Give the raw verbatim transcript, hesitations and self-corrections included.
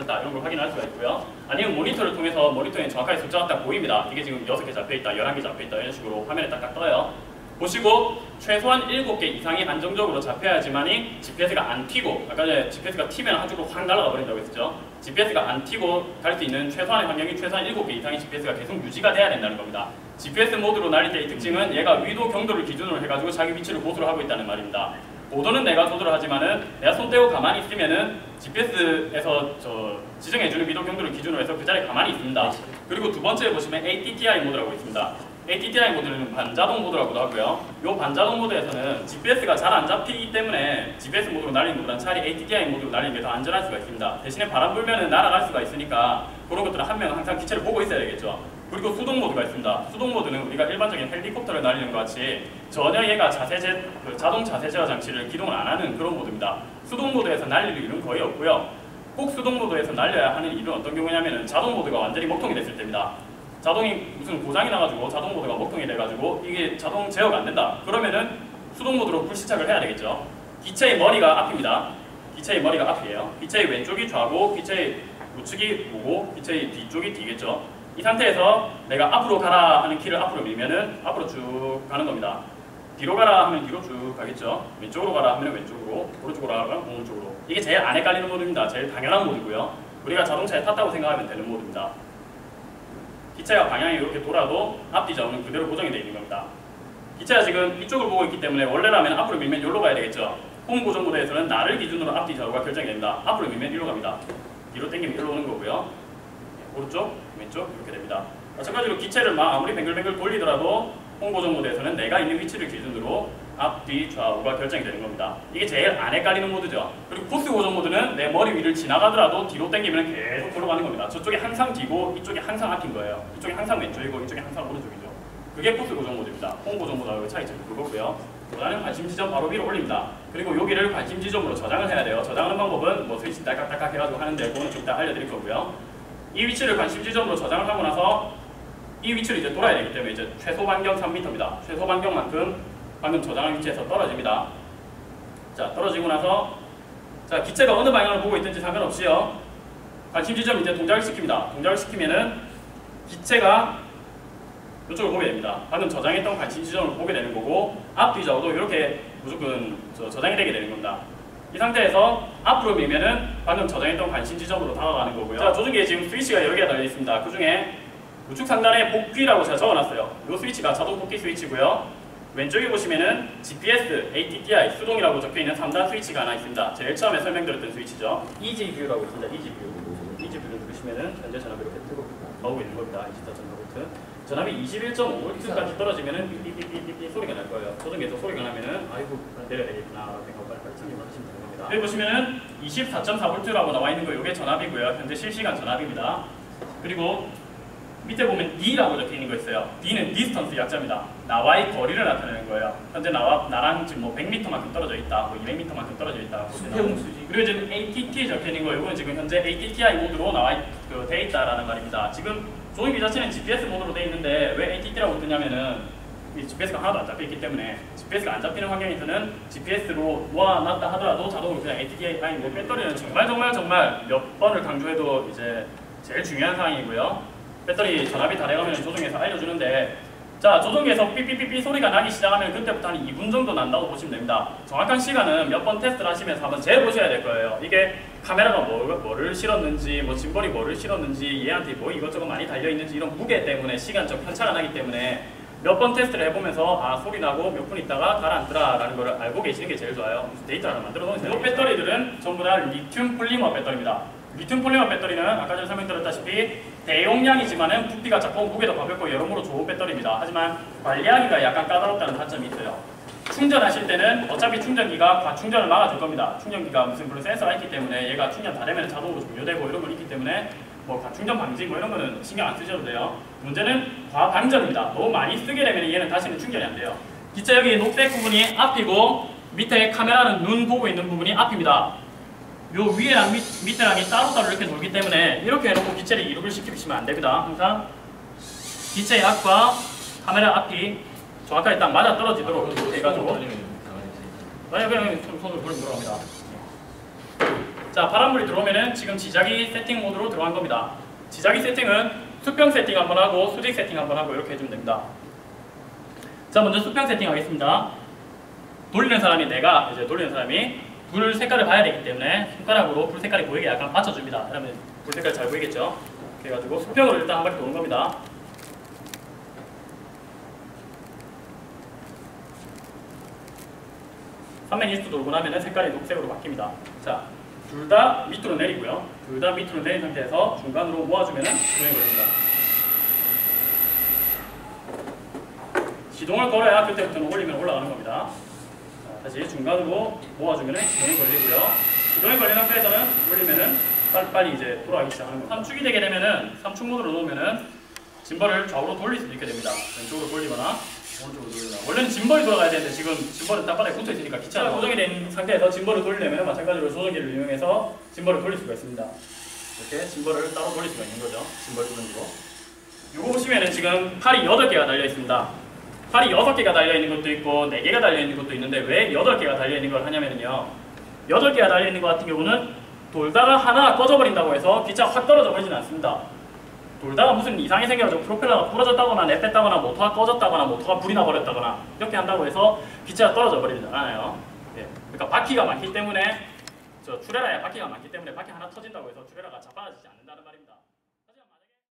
잡혔다 이런 걸 확인할 수가 있고요. 아니면 모니터를 통해서 모니터에 정확하게 숫자가 딱 보입니다. 이게 지금 여섯 개 잡혀있다, 열한 개 잡혀있다 이런 식으로 화면에 딱딱 떠요. 보시고 최소한 일곱 개 이상이 안정적으로 잡혀야지만이 지피에스가 안 튀고, 아까 전에 지피에스가 튀면 한쪽으로 확 날아가 버린다고 했었죠. 지피에스가 안 튀고 갈 수 있는 최소한의 환경이 최소한 일곱 개 이상의 지피에스가 계속 유지가 돼야 된다는 겁니다. 지피에스 모드로 날릴 때의 특징은 얘가 위도 경도를 기준으로 해가지고 자기 위치를 고수를 하고 있다는 말입니다. 고도는 내가 조절을 하지만은 내가 손 떼고 가만히 있으면은 지피에스에서 저 지정해주는 위도 경도를 기준으로 해서 그 자리에 가만히 있습니다. 그리고 두 번째 보시면 에이티티아이 모드라고 있습니다. 에이티티아이 모드는 반자동 모드라고도 하고요. 이 반자동 모드에서는 지피에스가 잘 안 잡히기 때문에 지피에스 모드로 날리는 것보다는 차라리 에이티티아이 모드로 날리는 게 더 안전할 수가 있습니다. 대신에 바람 불면은 날아갈 수가 있으니까 그런 것들은 한 명은 항상 기체를 보고 있어야 되겠죠. 그리고 수동 모드가 있습니다. 수동 모드는 우리가 일반적인 헬리콥터를 날리는 것 같이 전혀 얘가 자세 제, 그 자동 자세 제어 장치를 기동을 안 하는 그런 모드입니다. 수동 모드에서 날릴 일은 거의 없고요. 꼭 수동 모드에서 날려야 하는 일은 어떤 경우냐면은 자동 모드가 완전히 먹통이 됐을 때입니다. 자동이 무슨 고장이 나가지고 자동 모드가 먹통이 돼가지고 이게 자동 제어가 안 된다. 그러면은 수동 모드로 불시착을 해야 되겠죠. 기체의 머리가 앞입니다. 기체의 머리가 앞이에요. 기체의 왼쪽이 좌고, 기체의 우측이 우고, 기체의 뒤쪽이 뒤겠죠. 이 상태에서 내가 앞으로 가라 하는 키를 앞으로 밀면은 앞으로 쭉 가는 겁니다. 뒤로 가라 하면 뒤로 쭉 가겠죠. 왼쪽으로 가라 하면 왼쪽으로, 오른쪽으로 가라 하면 오른쪽으로. 이게 제일 안 헷갈리는 모드입니다. 제일 당연한 모드고요. 우리가 자동차에 탔다고 생각하면 되는 모드입니다. 기체가 방향이 이렇게 돌아도 앞뒤 좌우는 그대로 고정이 되어 있는 겁니다. 기체가 지금 이쪽을 보고 있기 때문에 원래라면 앞으로 밀면 여기로 가야 되겠죠. 홈 고정 모드에서는 나를 기준으로 앞뒤 좌우가 결정이 됩니다. 앞으로 밀면 이리로 갑니다. 뒤로 당기면 이리로 오는 거고요. 오른쪽, 왼쪽 이렇게 됩니다. 마찬가지로 기체를 막 아무리 뱅글뱅글 돌리더라도 홈 고정 모드에서는 내가 있는 위치를 기준으로 앞뒤 좌우가 결정이 되는 겁니다. 이게 제일 안 헷갈리는 모드죠. 그리고 코스 고정 모드는 내 머리 위를 지나가더라도 뒤로 당기면 계속 걸어가는 겁니다. 저쪽이 항상 뒤고 이쪽이 항상 앞인 거예요. 이쪽이 항상 왼쪽이고 이쪽이 항상 오른쪽이죠. 그게 코스 고정 모드입니다. 홈 고정 모드하고 차이점이 그거고요. 보다는 관심 지점 바로 위로 올립니다. 그리고 여기를 관심 지점으로 저장을 해야 돼요. 저장하는 방법은 뭐 스위치 딸깍딸깍 해가지고 하는데 그거는 좀 이따 알려드릴 거고요. 이 위치를 관심 지점으로 저장을 하고 나서 이 위치를 이제 돌아야 되기 때문에 이제 최소 반경 삼 미터입니다. 최소 반경만큼 방금 저장한 위치에서 떨어집니다. 자, 떨어지고 나서 자, 기체가 어느 방향을 보고 있든지 상관없이요. 관심 지점 이제 동작을 시킵니다. 동작을 시키면은 기체가 이쪽을 보게 됩니다. 방금 저장했던 관심 지점을 보게 되는 거고 앞뒤 좌우도 이렇게 무조건 저, 저장이 되게 되는 겁니다. 이 상태에서 앞으로 밀면은 방금 저장했던 관심 지점으로 다가가는 거고요. 자, 조종기에 지금 스위치가 여러 개가 달려 있습니다. 그 중에 우측 상단에 복귀라고 제가 적어놨어요. 이 스위치가 자동 복귀 스위치고요. 왼쪽에 보시면은 지피에스, 에이티티아이, 수동이라고 적혀있는 삼 단 스위치가 하나 있습니다. 제일 처음에 설명드렸던 스위치죠. 이지뷰라고 있습니다. 이지뷰. 이지뷰를 누르시면은 현재 전압이 이렇게 뜨고 나오고 있는 겁니다. 이십사 점 사 볼트. 전압이 이십일 점 오 볼트까지 떨어지면은 삐삐삐삐삐 소리가 날 거예요. 조종기에서 소리가 나면은 아이고 내려야 되겠구나 라고 생각하고 빨리빨리 참여를 하시면 되는 겁니다. 여기 보시면은 이십사 점 사 볼트라고 나와 있는 거 이게 전압이고요. 현재 실시간 전압입니다. 그리고 밑에 보면 D라고 적혀 있는 거 있어요. D는 디스턴스 약자입니다. 나와의 거리를 나타내는 거예요. 현재 나와, 나랑 지금 뭐 백 미터만큼 떨어져 있다, 뭐 이백 미터만큼 떨어져 있다. 그리고 지금 에이티티 적혀 있는 거, 이건 지금 현재 에이티티아이 모드로 나와 그, 돼 있다라는 말입니다. 지금 조종기 자체는 지피에스 모드로 돼 있는데 왜 에이티티라고 뜨냐면은 이 지피에스가 하나도 안 잡혀 있기 때문에 지피에스가 안 잡히는 환경에서는 지피에스로 모아놨다 하더라도 자동으로 그냥 에이티티아이 뭐 배터리는 정말 정말 정말 몇 번을 강조해도 이제 제일 중요한 사항이고요. 배터리 전압이 다 돼가면 조종기에서 알려주는데 자, 조종기에서 삐삐삐삐 소리가 나기 시작하면 그때부터 한 이 분 정도 난다고 보시면 됩니다. 정확한 시간은 몇 번 테스트를 하시면서 한번 재보셔야 될 거예요. 이게 카메라가 뭐, 뭐를 실었는지 뭐 짐벌이 뭐를 실었는지 얘한테 뭐 이것저것 많이 달려있는지 이런 무게 때문에 시간적 편차가 나기 때문에 몇 번 테스트를 해보면서 아 소리 나고 몇 분 있다가 가라앉더라 라는 걸 알고 계시는 게 제일 좋아요. 데이터를 하나 만들어 놓으세요. 이 배터리들은 전부 다 리튬 폴리머 배터리입니다. 리튬 폴리머 배터리는 아까 전에 설명드렸다시피 대용량이지만은 부피가 작고 무게도 가볍고 여러모로 좋은 배터리입니다. 하지만 관리하기가 약간 까다롭다는 단점이 있어요. 충전하실 때는 어차피 충전기가 과충전을 막아줄 겁니다. 충전기가 무슨 그런 센서가 있기 때문에 얘가 충전 다 되면 자동으로 종료되고 이런 건 있기 때문에 뭐 과충전 방지 뭐 이런 거는 신경 안 쓰셔도 돼요. 문제는 과방전입니다. 너무 많이 쓰게 되면 얘는 다시는 충전이 안 돼요. 기체 여기 녹색 부분이 앞이고 밑에 카메라는 눈 보고 있는 부분이 앞입니다. 요 위에랑 밑, 밑에랑이 따로따로 이렇게 놀기 때문에 이렇게 해놓고 기체를 이륙을 시키시면 안 됩니다. 항상 기체의 앞과 카메라 앞이 정확하게 딱 맞아 떨어지도록 아, 해가지고 만약 그냥 손을 돌리면 들어갑니다. 자, 바람물이 들어오면은 지금 지자기 세팅 모드로 들어간 겁니다. 지자기 세팅은 수평 세팅 한번 하고 수직 세팅 한번 하고 이렇게 해주면 됩니다. 자, 먼저 수평 세팅 하겠습니다. 돌리는 사람이 내가 이제 돌리는 사람이 불 색깔을 봐야 되기 때문에 손가락으로 불 색깔이 보이게 약간 받쳐줍니다. 그러면 불 색깔이 잘 보이겠죠? 그래가지고 수평으로 일단 한 바퀴 도는 겁니다. 삼백이십 도 돌고 나면 색깔이 녹색으로 바뀝니다. 자, 둘 다 밑으로 내리고요. 둘 다 밑으로 내린 상태에서 중간으로 모아주면 시동이 걸립니다. 시동을 걸어야 그때부터는 올리면 올라가는 겁니다. 자, 다시 중간으로 모아주면 시동이 걸리고요. 시동이 걸린 상태에서는 올리면은 빨리빨리 이제 돌아가기 시작하는 겁니다. 삼축이 되게 되면은 삼축 모드로 놓으면은 짐벌을 좌우로 돌릴 수도 있게 됩니다. 왼쪽으로 돌리거나 오른쪽으로 돌리거나. 원래는 짐벌이 돌아가야 되는데 지금 짐벌은 땅바닥에 붙어 있으니까 귀찮아. 고정이 된 상태에서 짐벌을 돌리려면 마찬가지로 조정기를 이용해서 짐벌을 돌릴 수가 있습니다. 이렇게 짐벌을 따로 돌릴 수가 있는 거죠. 짐벌 조정기로. 이거 보시면은 지금 팔이 여덟 개가 달려 있습니다. 팔이 여섯 개가 달려 있는 것도 있고 네 개가 달려 있는 것도 있는데 왜 여덟 개가 달려 있는 걸 하냐면요. 여덟 개가 달려 있는 것 같은 경우는 돌다가 하나 꺼져버린다고 해서 기차가 확 떨어져 버리지는 않습니다. 돌다가 무슨 이상이 생겨가지고 프로펠러가 부러졌다거나 내뺐다거나 모터가 꺼졌다거나 모터가 불이 나버렸다거나 이렇게 한다고 해서 기차가 떨어져 버리지 않아요. 예. 그러니까 바퀴가 많기 때문에 저 출애라에 바퀴가 많기 때문에 바퀴 하나 터진다고 해서 출애라가 자빠지지 않는